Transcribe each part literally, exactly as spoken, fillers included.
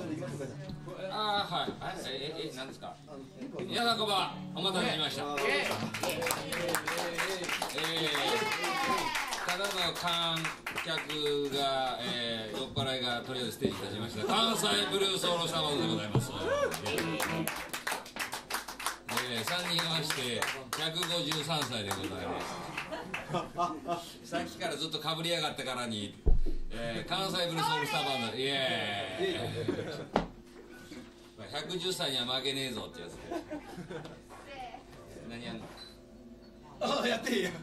ああ、はい。え、え、え、なんですか。皆さんこんばんは。お待たせしました。ええ、ただの観客が、えー、酔っ払いがとりあえずステージに立ちました。関西ブルーソウルサバンドでございます。えー、さんにん合わせてひゃくごじゅうさんさいでございます。さっきからずっとかぶりやがったからに、えー、関西ブルーソウルサバンド、イエーイ。ひゃくじゅっさいには負けねえぞってやつで。何やんの？ ああ、やっていいや。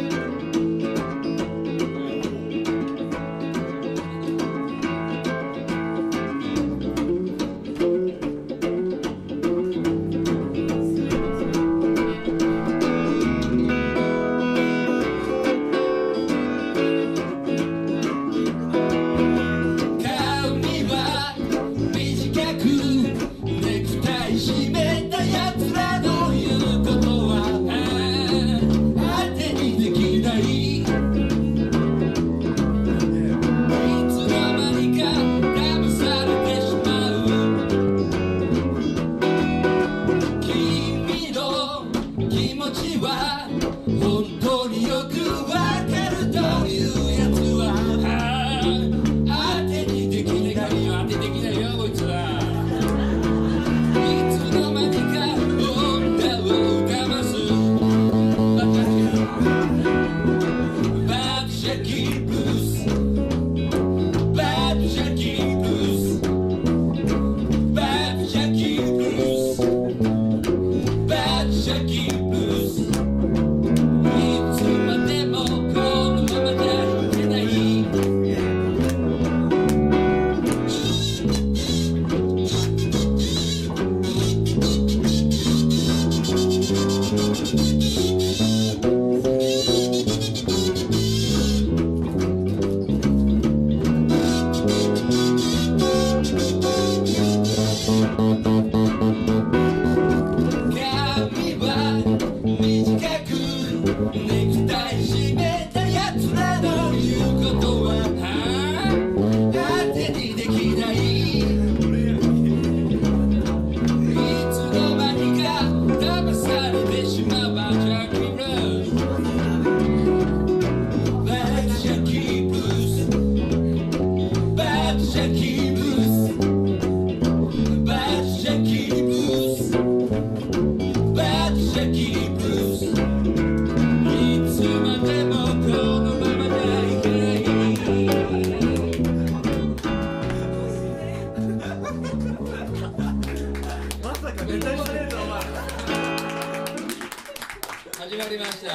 始まりました。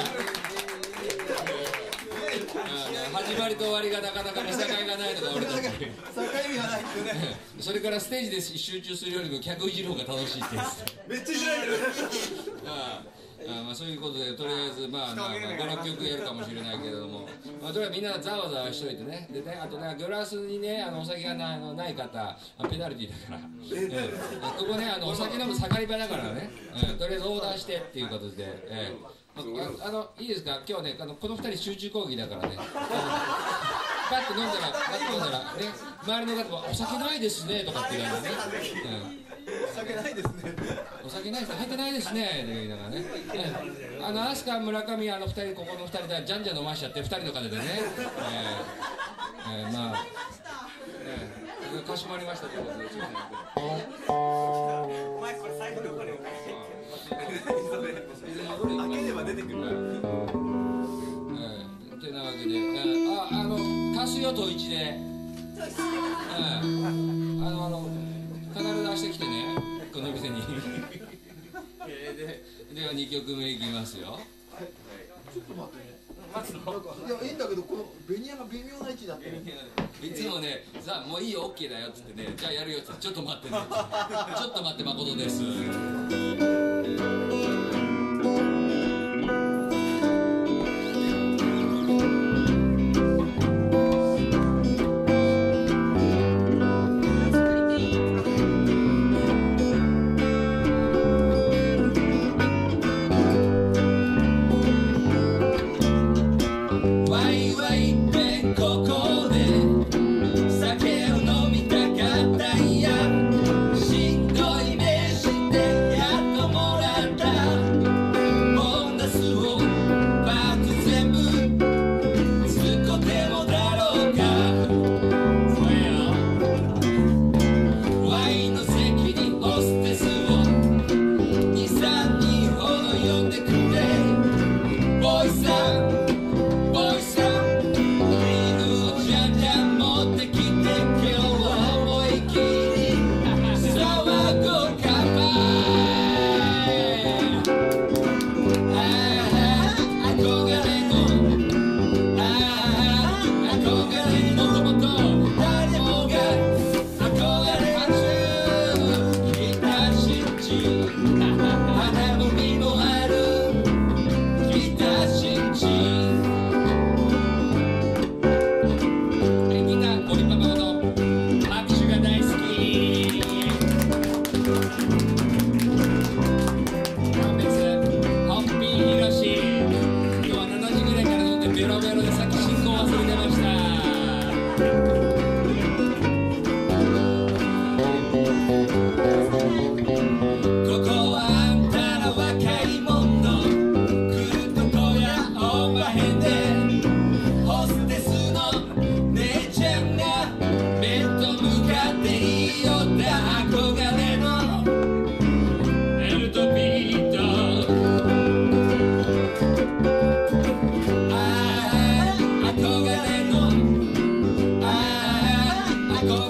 始まりと終わりがなかなか見境がないのが俺たち。境目がないってね。それからステージで集中するよりも客いじる方が楽しいってやつ。 めっちゃいじられる。 ああ、まあそういうことでとりあえずまあまあご、ろっきょくやるかもしれないけれども、まあとりあえずみんなざわざわしといてね。でね、あとねグラスにねあのお酒がなあのない方ペナルティーだから。えー、ここねあのお酒飲む盛り場だからね。えー、とりあえずオーダーしてっていうことで。えーあ, あのいいですか、今日ねあのこのふたり集中講義だからね、パッと飲んだらパッと飲んだらね周りの方も「お酒ないですね」とかって言われてね、 お酒ないですね、 お酒ないです入ってないですねって言いながらね、あの飛鳥村上あのふたりここのふたりでじゃんじゃん飲ましちゃってふたりの金でね、えーえー、まあ、えー、かしこまりましたということですよね。お前これ財布どこに置かれて開ければ出てくる。 ってなわけで、あ、あの貸すよと一で、あのあの必ず明日来てね、この店に。で、ではにきょくめいきますよ。 ちょっと待ってね。いやいいんだけどこのベニヤが微妙な位置だって。 いつもね、さあもういいよオッケーだよっつってね、じゃあやるよっつってちょっと待ってね。ちょっと待って誠です。ここで酒を飲みたかったんや。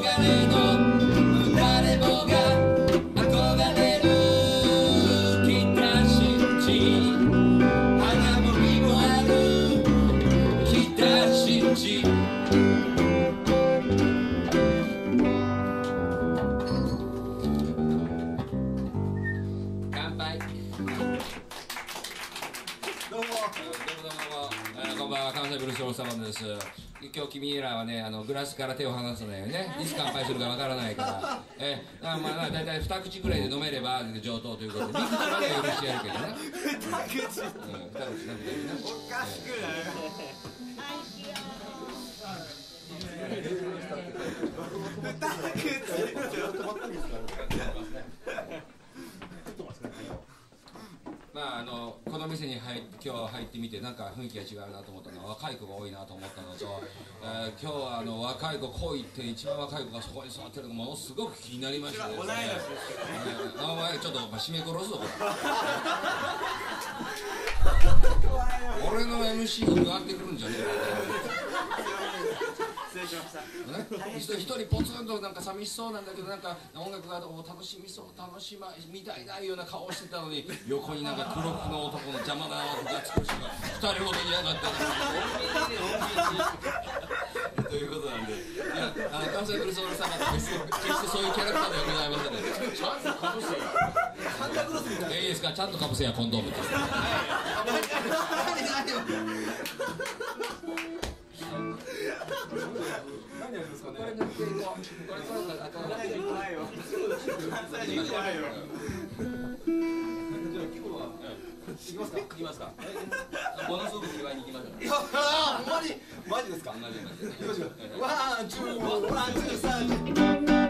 れの誰もが憧れる北新地、花も実もある北新地。乾杯。 どうも。 どうもどうも、えー、こんばんは、関西ブルースオールスターバンドです。今日君らはね、あのグラスから手を離さないよね。いつ乾杯するかわからないから。えー、まあまあだいたい二口ぐらいで飲めれば上等ということで、三口までは許してやるけどね。 二口。うん、二口なんだよね。 おかしくない。 まああのこの店に入って今日入ってみてなんか雰囲気が違うなと思ったのは若い子が多いなと思ったのと、えー、今日はあの若い子来いって一番若い子がそこに座ってるのがものすごく気になりましたね。同い年ですけど。お前ちょっとお前締め殺すぞこれ。俺の エムシー が上がってくるんじゃねえか。 失礼しました。 ね、一人ポツンとなんか寂しそうなんだけどなんか音楽が楽しみそう楽しまみたいなような顔してたのに横になんか黒服の男の邪魔なガチコシが二人ほどいやがってということなんで、いやあの関西ブルースオールスターが決してそういうキャラクターではございませんので、ちゃんとかぶせやサンタクロスみたいな、いいですか、ちゃんとかぶせやコンドームって何やるんですかね。 これ塗っていこう。これこれあと怖いよ。怖いよ。 じゃあ今日は行きますか。行きますか。ものすごく祝いに行きましょう。 いやあほんまにマジですか。 マジでマジで。 ワンツーワンツースタート。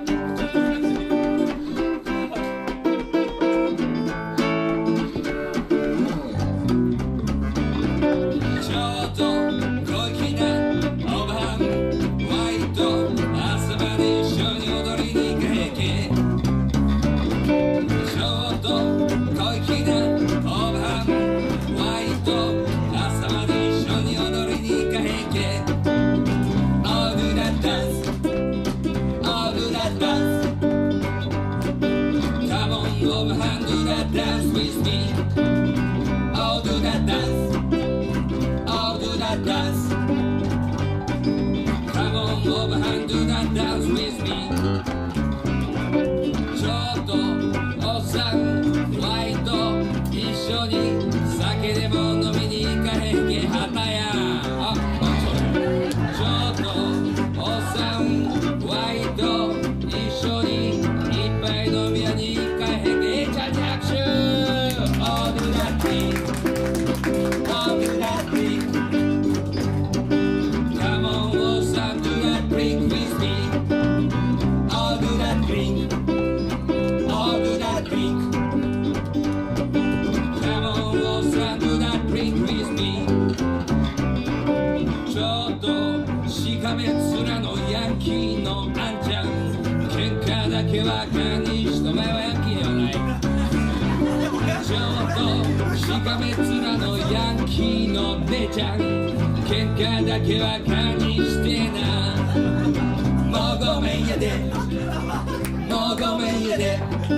だけはカにしてな、もうごめんやで、もうごめんやで、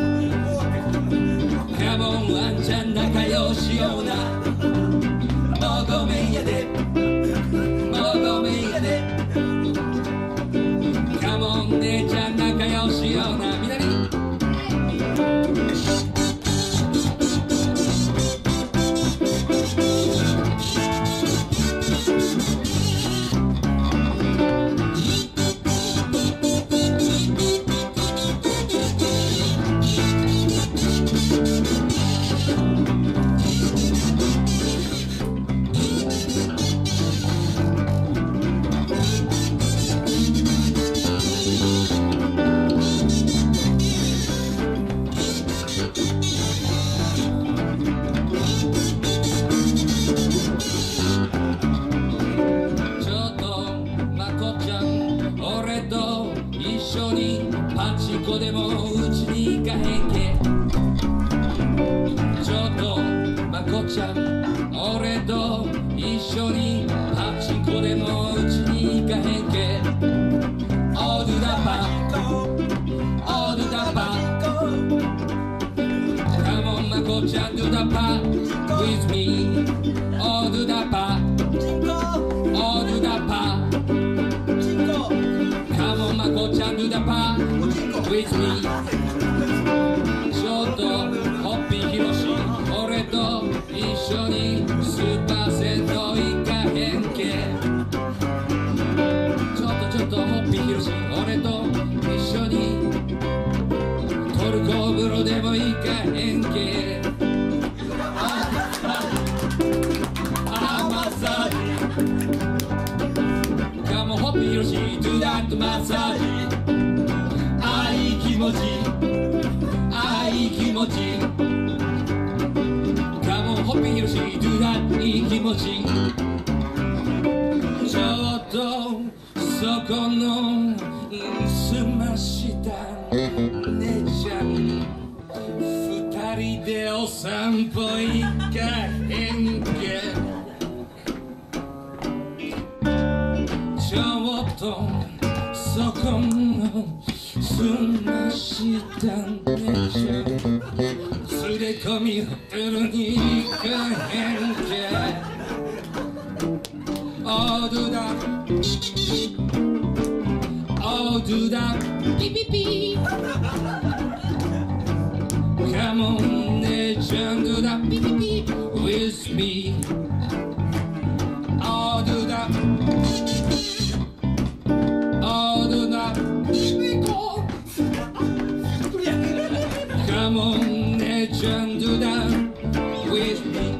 カモンワンちゃん仲良しような、もうごめんやで、もうごめんやで、カモン姉ちゃん仲良しような、みなりでもうちに行かへんけ、ちょっとまこちゃん俺と一緒にパチンコでもうちに行かへんけ、オールダパ Oh, do the pa. Come on, Mako-chan, do the pa with me. Oh, do the pa. Oh, do the pa. Come on, Mako-chan, do the pa with me. ちょっとホッピーひろし、俺と一緒にスーパー銭湯行かへんけ。ちょっとちょっとホッピーひろし、俺と一緒にトルコ風呂でも行かへんけ。ああマッサージ。カモンホッピーひろし、do that マッサージ。あいい気持ち。いい気持ち Come on ホッピーひろし Do that いい気持ちちょっとそこのすました姉ちゃん二人でお散歩行かへんけちょっとそこのすましたねちゃん連れ込みホテルに行かへんけ Oh do that Oh do that ピピピ Come on 姉ちゃん Do that ピピピ With me Oh do that Oh do that Come on, legend, do that with me.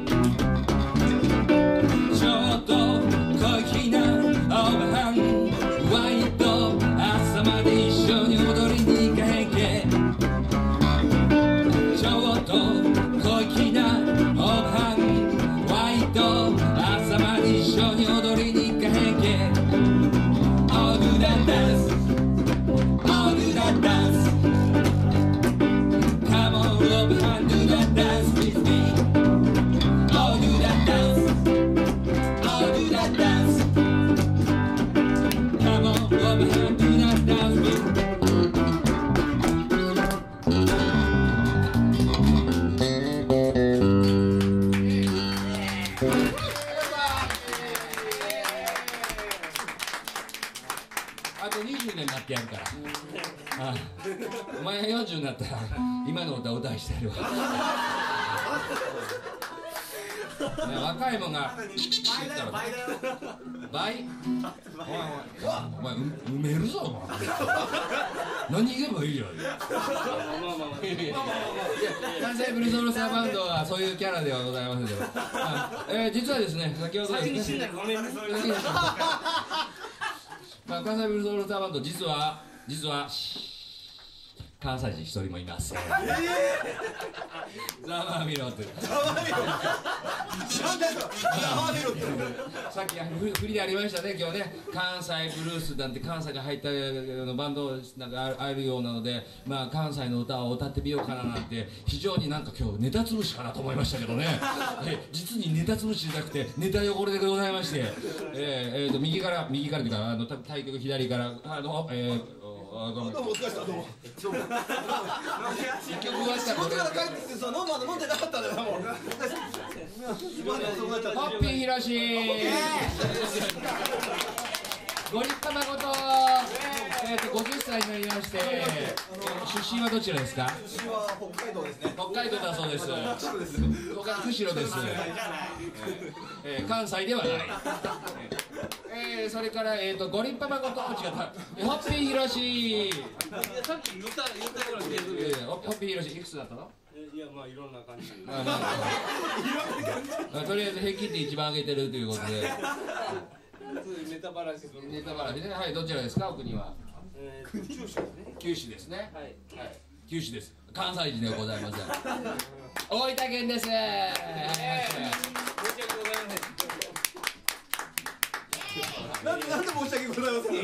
ちょっと小粋なオーバーハンワイト朝まで一緒に踊りに行かへんけちょっと小粋なオーバーハンワイト朝まで一緒に踊りに行かへんけ Oh do that dance Oh do that dance Overhand, do that dance with me. Oh, do that dance. Oh, do that dance. Come on, overhand, do that dance with me. あとにじゅうねん待ってやるから。ああお前がよんじゅうになったら今の歌を歌いしてやるわ、ね、若いもんが倍だよ倍だよ倍お前埋めるぞお前何言えばいいよ関西ブルースオールスターバンドはそういうキャラではございませんけど、えー、実はですね先ほどですね先に死んだらごめんなさいまあ、関西ブルースオールスターバンド実は実は関西人一人もいません。ざまあみろって。さっき振りでありましたね今日ね関西ブルースなんて関西が入ったのバンドなんかあるようなのでまあ関西の歌を歌ってみようかななんて非常になんか今日ネタつぶしかなと思いましたけどね。え実にネタつぶしじゃなくてネタ汚れでございまして、えー、えーと右から右からというかあの対局左からあのえーあどうもどうもお疲れ様どうもどうも一曲終わったら僕から帰ってきてさ飲んだの飲んでなかったんだよもうホッピーひろしご立派誠えっとごじゅっさいになりまして出身はどちらですか？出身は北海道ですね。北海道だそうです。釧路です。えー、関西ではない。えー、それからえっとご立派誠違ったホッピーひろしさっき言った言ったような気がする。ホッピーひろしいくつだったの？いやまあいろんな感じ。まあまあとりあえず平均点一番上げてるということで。ネタバラシする。ネタバラシね。はい、どちらですか、お国は。えー、九州ですね。九州ですね。はい。はい。九州です。関西人ではございません。大分県です。えー、申し訳ございません。なんでなんで申し訳ございません。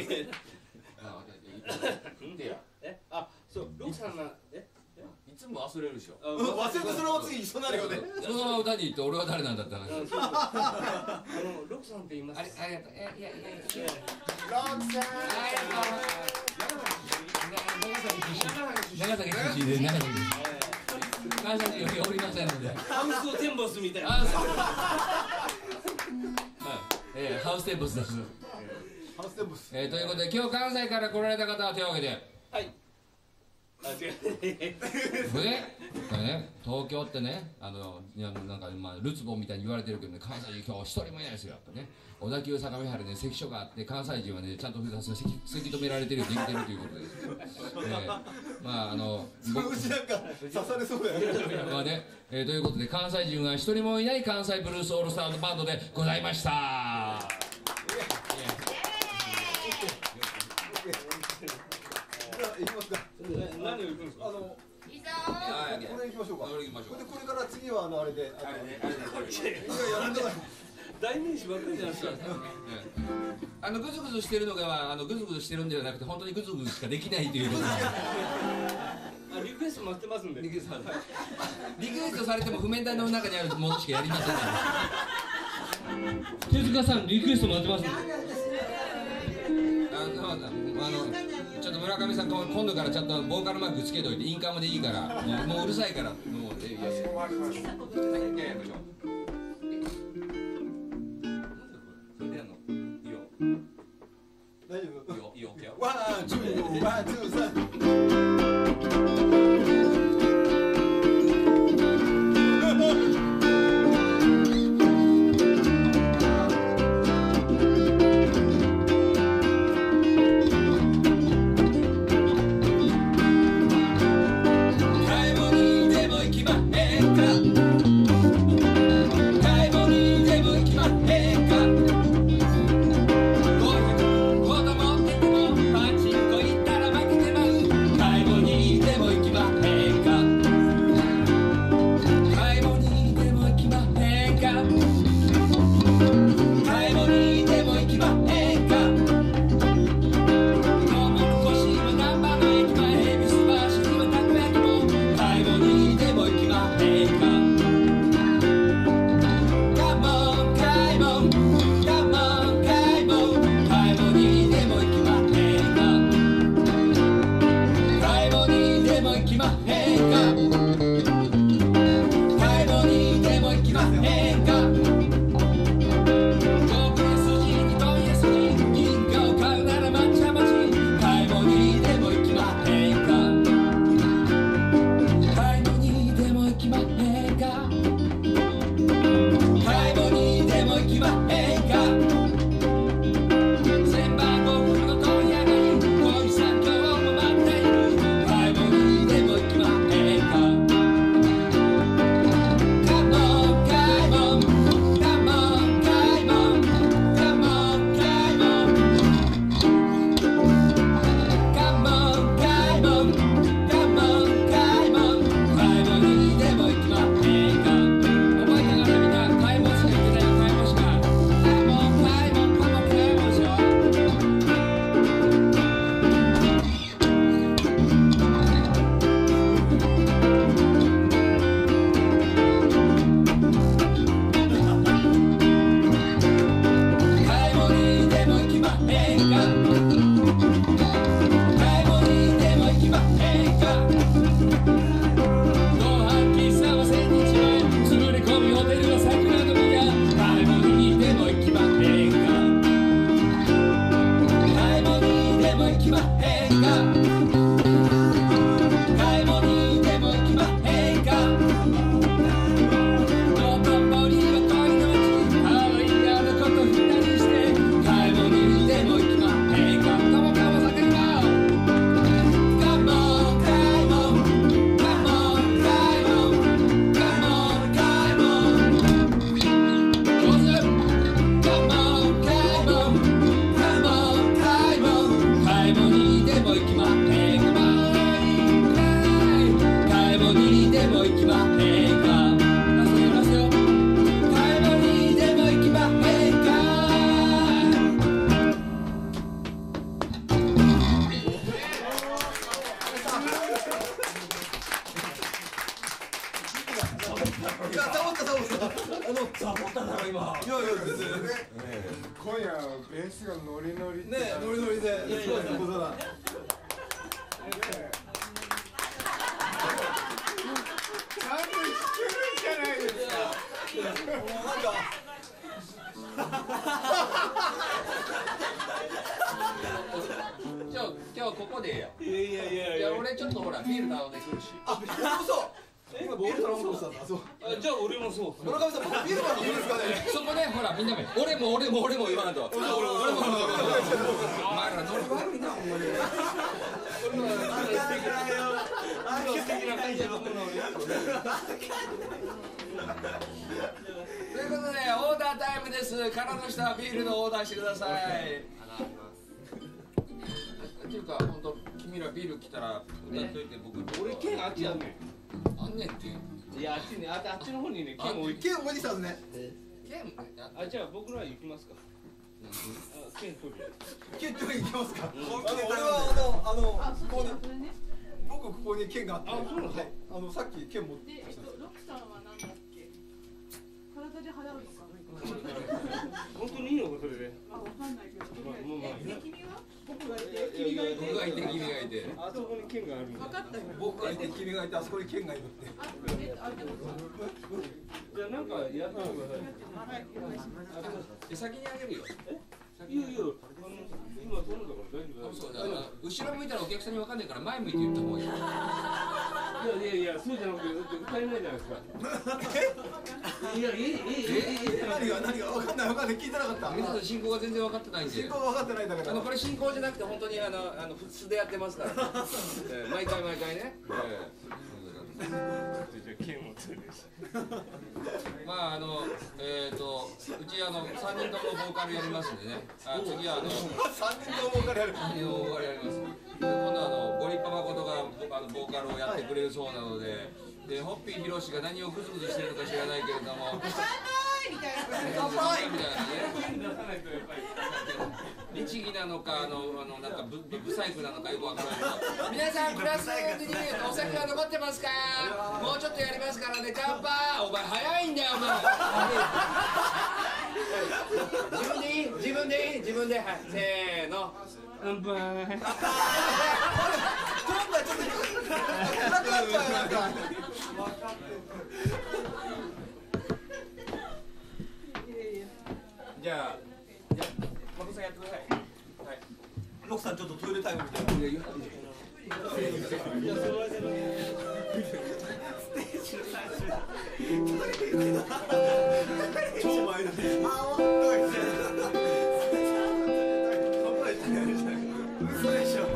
なんでや。え、あ、そう、ロクさんがえ。いつも忘れるでしょ。忘れてその次一緒になるよね。その歌に言って俺は誰なんだって話。あのロクさんって言います。あれありがとう。いやいやいや。ロクさん。ありがとう。 長崎出身で長崎です。関西人はおりませんので。 ハウスをテンボスみたいな。 ハウス。えー、ハウステンボスです。 ハウステンボス。 えー、ということで今日関西から来られた方は手を挙げて。 はい。あ、違う。 これね、これね、東京ってね、あの、いや、なんか、まあ、ルツボみたいに言われてるけどね、関西人今日一人もいないですよ、やっぱね。小田急相模原ね、関所があって、関西人はね、ちゃんとせき、せき止められてるよ、できてるということです。えー、まあ、あの、 僕、なんか、刺されそうだよ。 まあね、えー、ということで、関西人は一人もいない関西ブルースオールスターズバンドでございました。 行きますか。 何を行くんですか。 あの、これ行きましょうか。これ行きましょう。で、これから次はあのあれで、あれね、あれね、これやらんとない。 代名詞ばっかりじゃないですか。 あのグズグズしてるのがあのグズグズしてるんではなくて本当にグズグズしかできないということで。 あ、リクエスト待ってますんで。 リクエスト、リクエストされても譜面台の中にあるものしかやりません。手塚さんリクエスト待ってます。あの、あの、ちょっと村上さん今度からちゃんとボーカルマークつけといてインカムでいいから、もう、もううるさいからもうえいやいやいややりましょう。それでやんのいいよ。 大丈夫。 いいよいいよ。 ワンツーワンツーサン。 今夜ベースがノリノリね、ノリノリで。そうですね。 俺ちょっとほらビール頼んでくるし。 あ、そう今ビール頼もうとしたんだ。そう。 あ、じゃあ俺もそう。 村上さん、ビールから飲むんですかね。 そこね、ほらみんなも俺も俺も俺も言わんと。俺も俺も俺も。お前らノリ悪いなほんまに。 俺は素敵な素敵な会社のものをやる。 ということでオーダータイムです。空の人はビールのオーダーしてください。っていうか本当君らビール来たら歌っといて僕。 俺剣あっちやんねあんねんって。 いやあっちねあっちの方にね剣置いて。 剣おじさんね。 剣あじゃあ僕ら行きますか。あ剣取る。 剣取りに行きますか。あの俺はあのあのここに僕ここに剣があって。 あそうなんですか。 あのさっき剣持って。 でえっとロクさんはなんだっけ。体で払うのか。 本当にいいのかそれで。 あわかんないけど。 もうまあえ君は僕がいて君がいて。 僕がいて君がいて。 あそこに剣があるんだ。 分かったよ。 僕がいて君がいてあそこに剣がいるって。 あえあでもさ。 じゃあなんかやってください。 はいお願いします。 先にあげるよ。 いやいやあの今取るんだから大丈夫大丈そうだから後ろ向いたらお客さんに分かんないから前向いて言った方がいい。 夫。いやいやいやそうじゃなくてだって歌えないじゃないですか。いやいいいいいい何が何が分かんない分かんない聞いてなかった。 皆さん進行が全然分かってないんで。 進行分かってないんだけど。 あのこれ進行じゃなくて本当にあのあの素でやってますから。えー毎回毎回ね。えーじゃあ剣を取るし。 まああのえっとうちあの三人ともボーカルやりますんでね。あ次はあの三人とも分かるやる。 三人ともボーカルやります。で今度はあのご立派誠があのボーカルをやってくれるそうなので、でホッピーひろしが何をグズグズしてるのか知らないけれども。 みたいな。 乾杯みたいなね。 剣出さないとやっぱり。 律儀なのかあのあのなんかブブサイクなのかよくわからないけど、皆さんグラスにお酒は残ってますか？もうちょっとやりますからね。乾杯。お前早いんだよお前。自分でいい自分でいい自分ではいせーの。 乾杯。 トランプはちょっと暗くなっちゃうなんか。 じゃあじゃあ誠さんやってください。はい。 ロクさんちょっとトイレタイムみたいな。 いや言わないで。 いやその間の超前だね。あ本当に。嘘でしょ。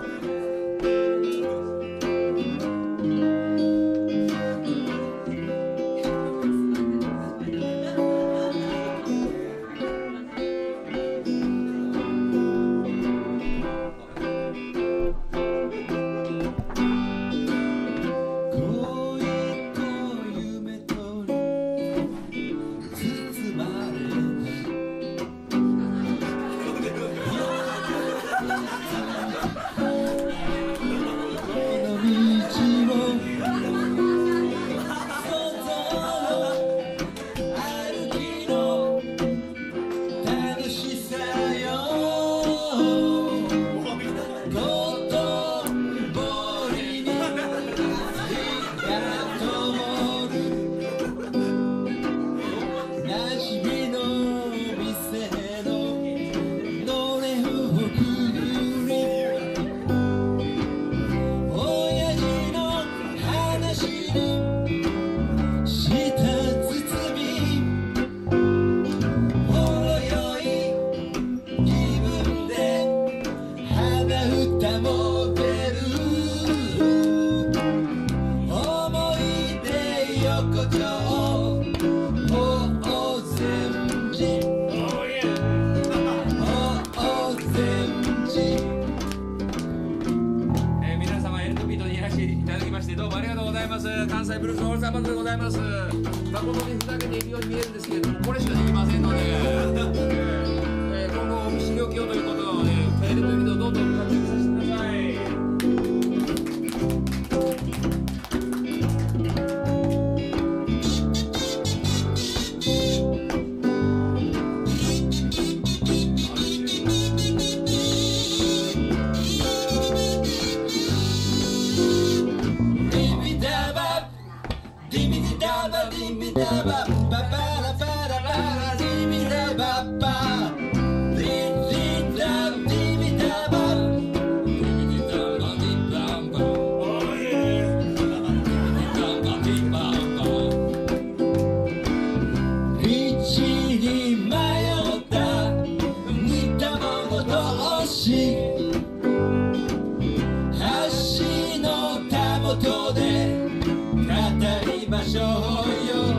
関西ブルースオールスターバンドでございます。誠にふざけているように見えるんですけれども、これしかできませんので、えー、今後修行教ということをね、テレビでどんどん活躍させてください。Bam bam 音で語りましょうよ。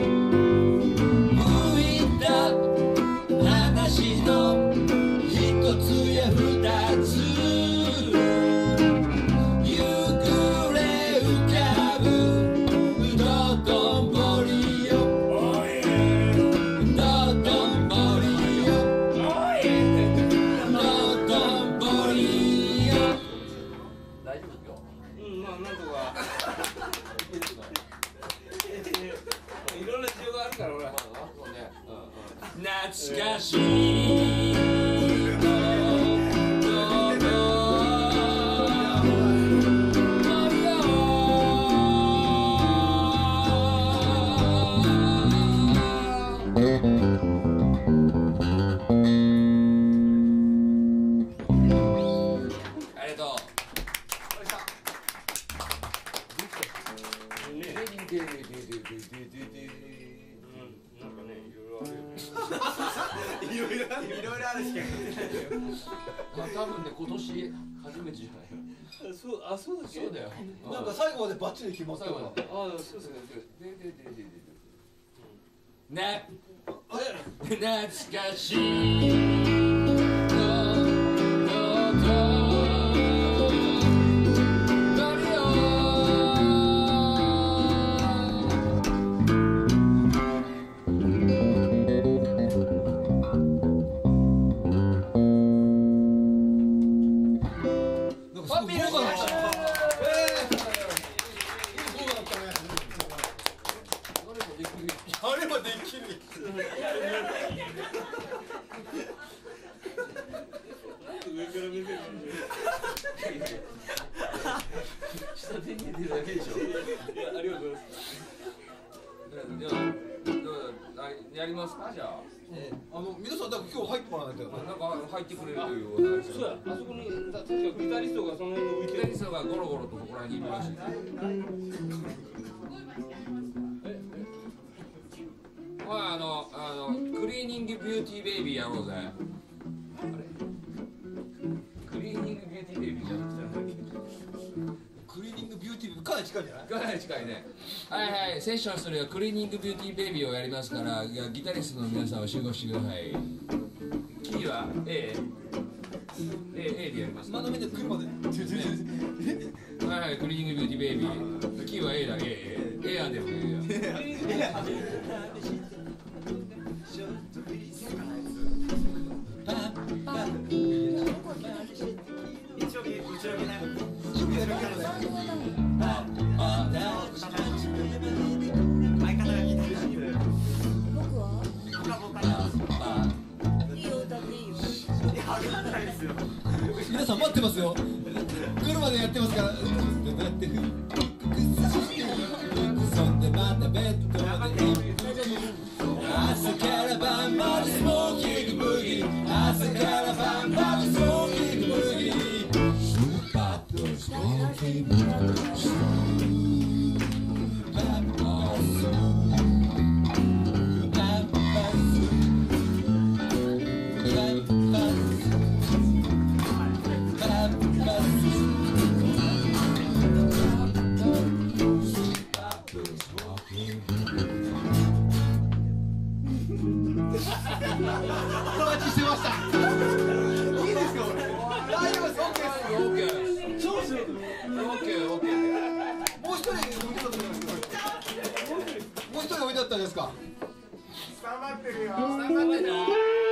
浮いた話の一つや二つ、夕暮れ浮かぶ道頓堀よ、道頓堀よ、道頓堀よ。大丈夫今日？ うん、まあなんとかいろんな事情があるから俺は懐かしい多分ね、今年初めてじゃない。 そう、あ、そうだっけ？ そうだよ。 なんか最後までバッチリ決まったよ。 あ、そうですね。でででででで。 ね、懐かしい。 あればできる。 上から見せる。 下手に出てるだけでしょ。 いや、ありがとうございます。 じゃあ、やりますかじゃあ。 あの皆さんだから今日入ってもらわないと。 なんか入ってくれるという。 そうや、あそこに確かギタリストがその辺に浮いてる。 ギタリストがゴロゴロとそこらにいるらしい。まああのあのクリーニングビューティーベイビーやろうぜ。あれ？クリーニングビューティーベイビーじゃなくて。 クリーニングビューティーかなり近いんじゃない？ かなり近いね。はいはい、セッションするよ。クリーニングビューティーベイビーをやりますから、ギタリストの皆さんは集合してください。キーは A、A、A でやります。 真ん中で車で。 はいはい、クリーニングビューティーベイビー。キーは A だ、A、A、A やでもいいよ。 皆さん待ってますよ。車でやってますから。そんでまたベッドで朝から晩までスモーキングブギー、朝から晩までスモーキングブギー、スーパーとスモーキングブギー、スーパーとスモーキングブギー。お待ちしてました。いいですかこれ？大丈夫です。オッケーです。超シュート。オッケーオッケー。もう一人置いてたと思います。もう一人置いてあったんですか？ 頑張ってるよ。 頑張ってな。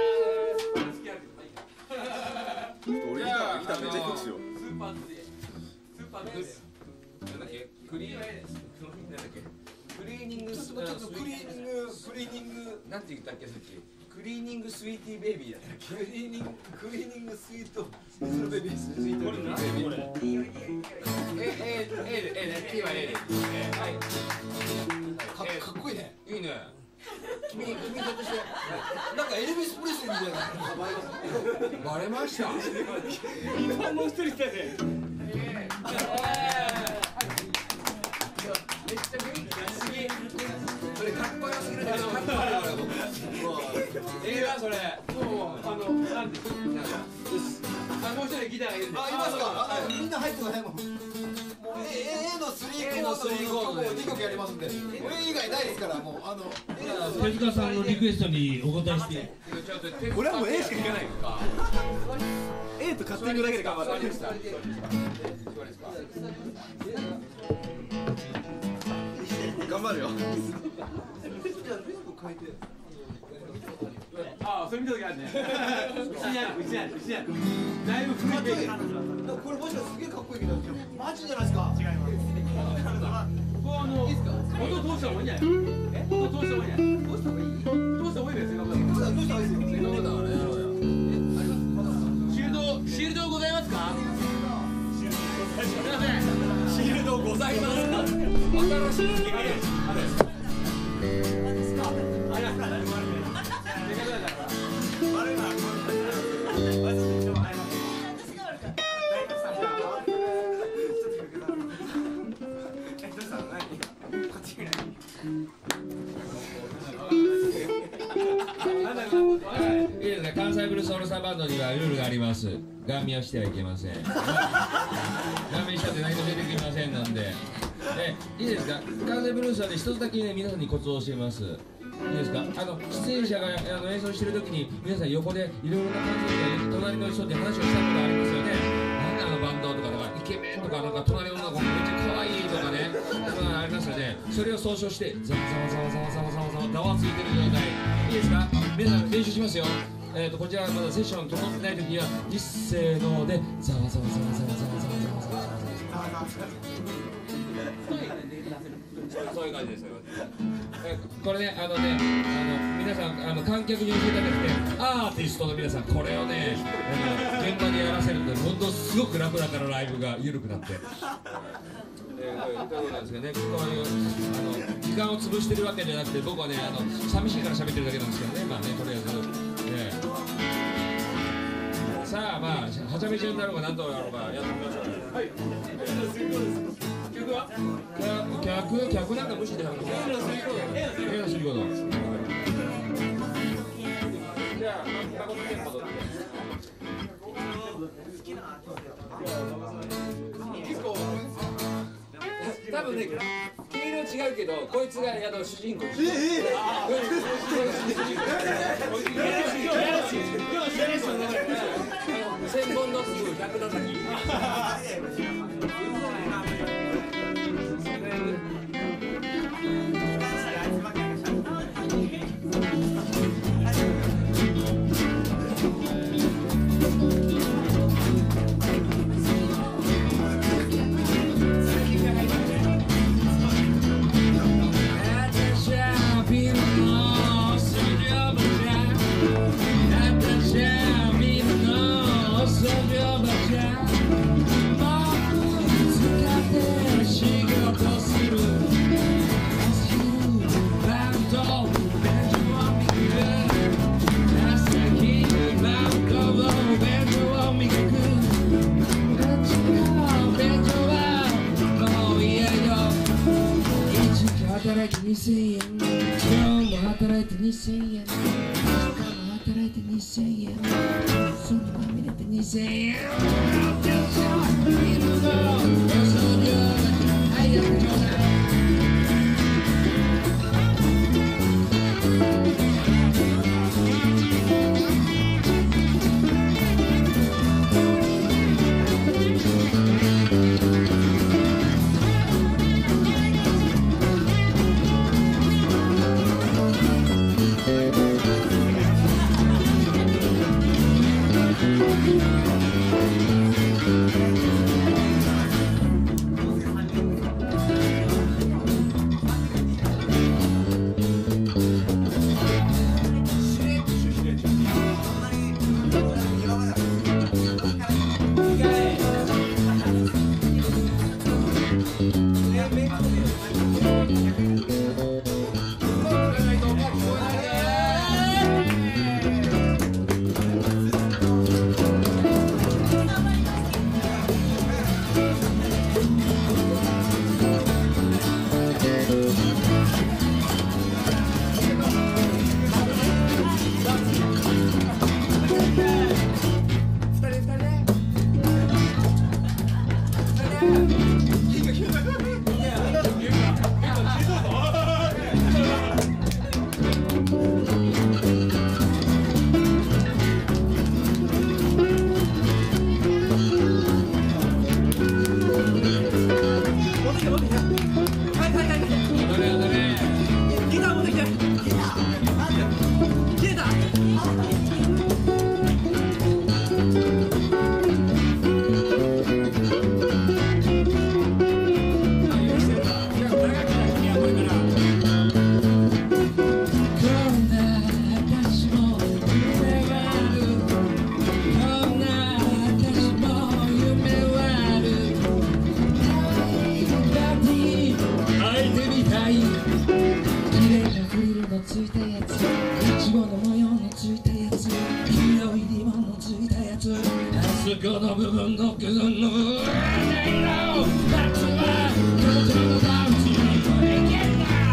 俺ギターギターめっちゃ低くしよう。 スーパーで。スーパーで。 なんだっけ？クリーなんだっけ？クリーニングちょっとちょっとクリーニングクリーニングなんて言ったっけさっき？クリーニングスイーティーベイビーだったっけ？ クリーニングクリーニングスイートスイートベビースイートベビー。 えええええ T は A で。はい。 かかっこいいね。 いいね。君君ひょっとしてなんかエルビスプレスリーみたいな。 バレました。 今もう一人いたね。 めっちゃ雰囲気出しすぎ。それかっこよすぎるだけどかっこ悪いから僕。映画それ。 もうあのなんで。あもう一人ギターがいるんで。 あいますか。あみんな入ってくださいもう。もう A A のスリーコードのにきょくやりますんで、俺以外ないですから、もうあの手塚さんのリクエストにお答えして。 俺はもう A しか弾かないのか。A とカッティングだけで頑張って。頑張るよ。 ああ、それ見た時あるね。うちにある、うちにある、うちにある。だいぶ古いページ。 これもしかしたらすげえかっこいいけど、マジじゃないですか。違います。 ここあの、音通した方がいいんじゃない？え？音通した方がいいんじゃない？通した方がいい？通した方がいいですよ。どうした方がいいですよ。せっかくだからやろうや。シールド、シールドございますか？すみません。シールドございますか？新しい機械です。あれ、あれ、あれ。 いいですね、関西ブルースオールスターバンドにはルールがあります。ガン見をしてはいけません。ガン見したって何も出てきませんので。え、いいですか、関西ブルースはね、一つだけね、皆さんにコツを教えます。いいですか、あの出演者があの演奏してる時に皆さん横でいろいろな感じで隣の人で話をしたことありますよね。なんであのバンドとかとかイケメンとかなんか隣の女の子めっちゃ可愛いとかね、そういうのありますよね。それを総称してざわざわざわざわざわざわざわざわついてる状態。いいですか、皆さん練習しますよ。えーとこちらまだセッション整ってない時には一斉のでざわざわざわざわざわざわざわざわそういう感じですよ。これね、あのね、あの皆さんあの観客に教えてあげて、アーティストの皆さんこれをね、あの現場でやらせると本当すごく楽だからライブが緩くなって。えー、こういうなんですけどね、こういうあの時間を潰してるわけじゃなくて、僕はねあの寂しいから喋ってるだけなんですけどね、まあねとりあえず。ね、さあまあはちゃめちゃになろうが何とやろうがやってみましょう。はい。客は？客客なんか無視でやるの。A のスリーコード。じゃあ誠テンポ取って。多分ね、毛色違うけど、こいつが宿主人公。ええ。千本の粒百叩き。にせんえん、今日も働いてにせんえん、明日も働いてにせんえん、そんなまみれてにせんえん。 いたやつ、いちごの模様のついたやつ、黄色いリボンのついたやつ、あそこの部分の部分の部分夏は彼女のダウンにこれいけんだ。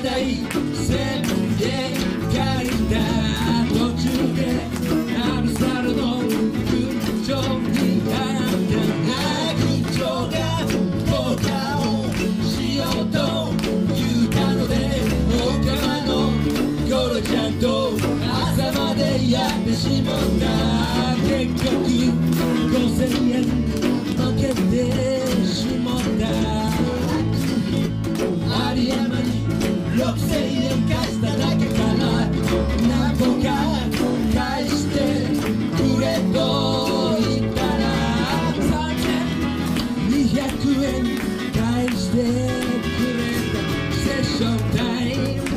台せんえん借りた途中で旅サルの空調にあった空調が交換をしようと言うたのでおかまのゴロちゃんと朝までやってしまった結局ごせんえん負けてしまった有山にろくせんえん貸しただけから何個か返してくれと言ったらさんぜんにひゃくえん返してくれたセッションタイム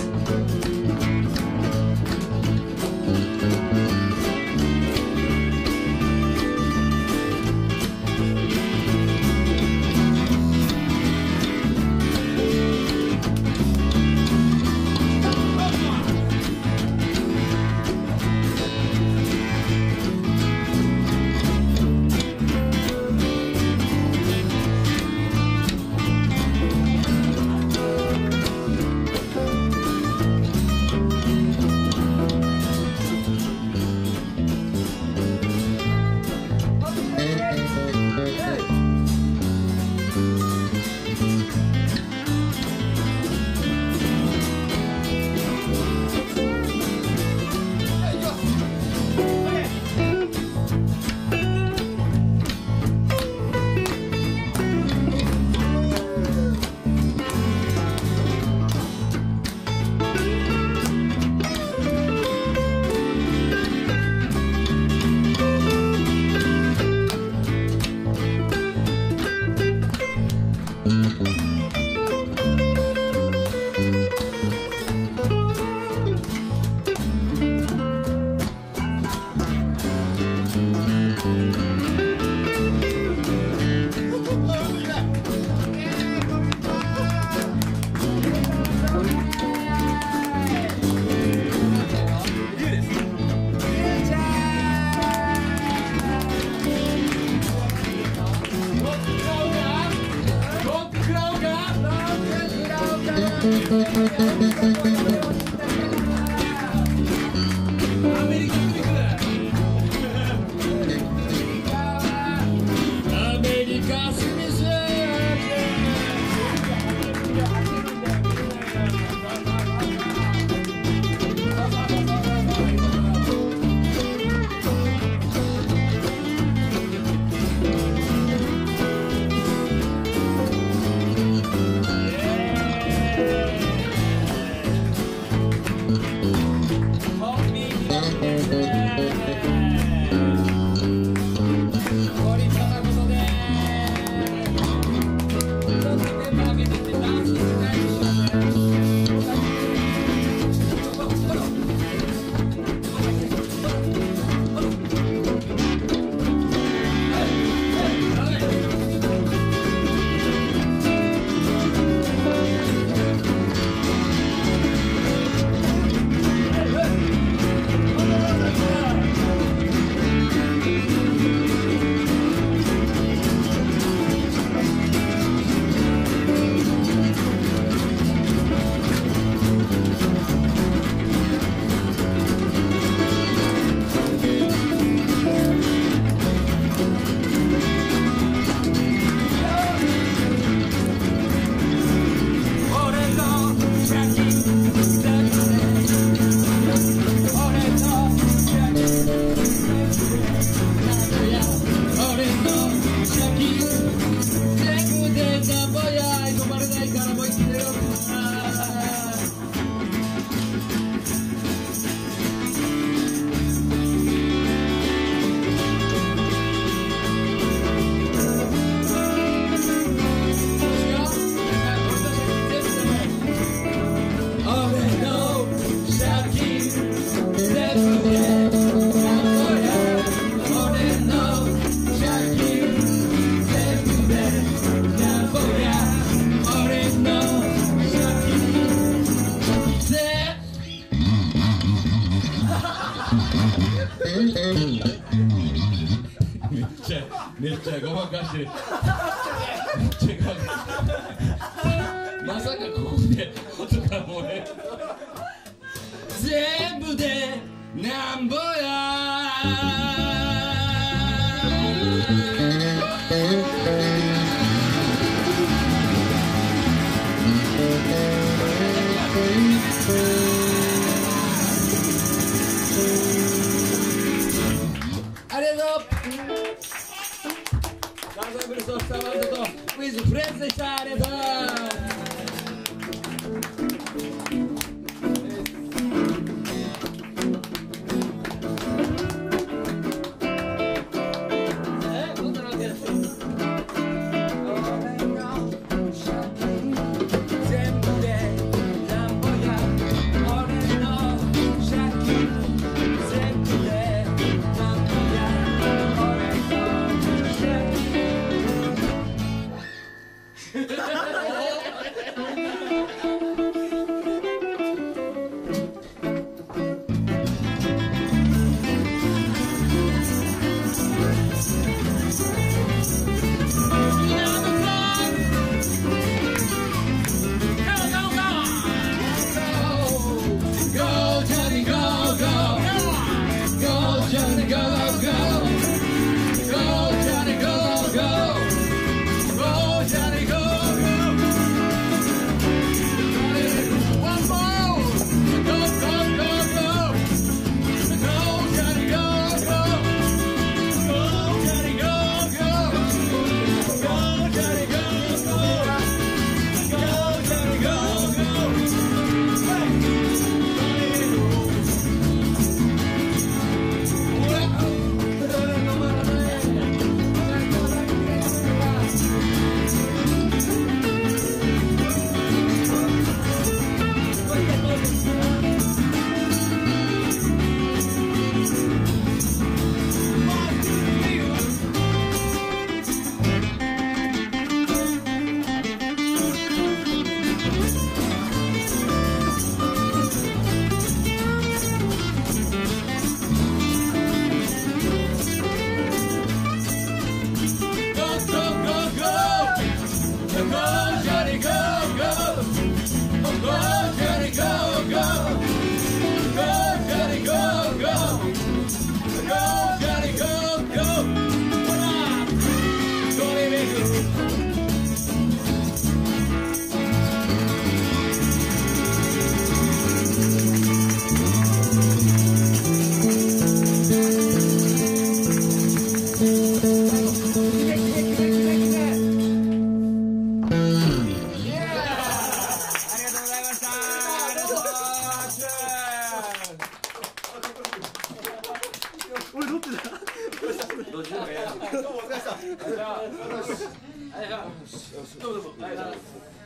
めっちゃごまかしてる。めっちゃごまかしてる。まさかここで音がもうね全部でなんぼやありがとうダンサブルソフトバンドとウィズフレンズでした。ありがとうどうもどうも。はい。